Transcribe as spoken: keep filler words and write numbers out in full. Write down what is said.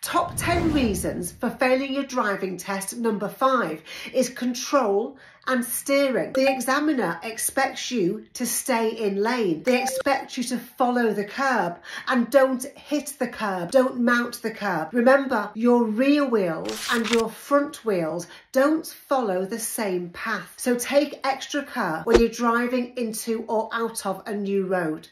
Top ten reasons for failing your driving test number five is control and steering. The examiner expects you to stay in lane. They expect you to follow the curb and don't hit the curb, don't mount the curb. Remember, your rear wheels and your front wheels don't follow the same path. So take extra care when you're driving into or out of a new road.